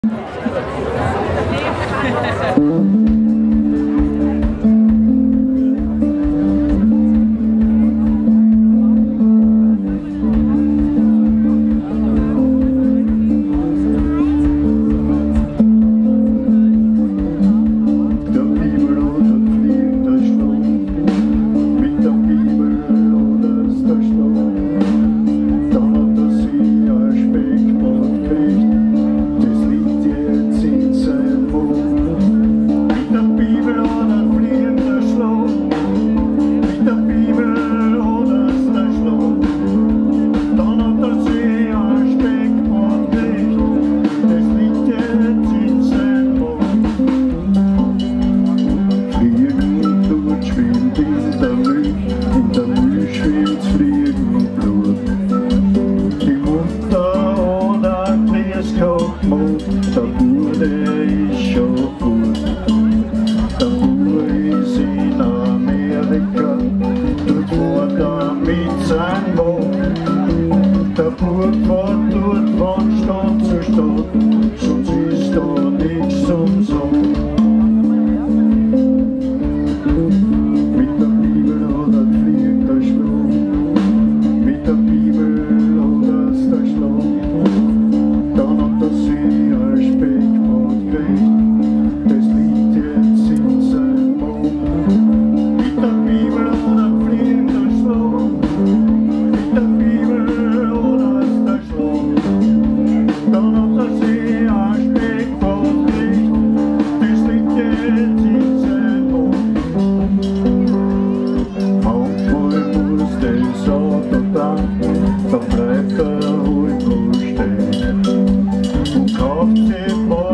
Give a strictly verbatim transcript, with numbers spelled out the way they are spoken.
Da wurde ich schon gut. Da wurde ich in Amerika, dort war er mit seinem Wagen. Der Bub fährt dort von Stadt zu Stadt, sonst ist da nichts zum Sagen. Mit der Bibel oder fliegt der Schlag, mit der Bibel oder ist der Schlag. Dann hat er sich ein Speckbrot gekriegt, das liegt jetzt in seinem Mund. Mit der Bibel oder fliegt der Schlag, mit der Bibel oder ist der Schlag. Dann hat er sich ein Speckbrot gekriegt, das liegt jetzt in seinem Mund. Manchmal muss das Auto dann, dann bleibt er ruhig stehen. Kauft sich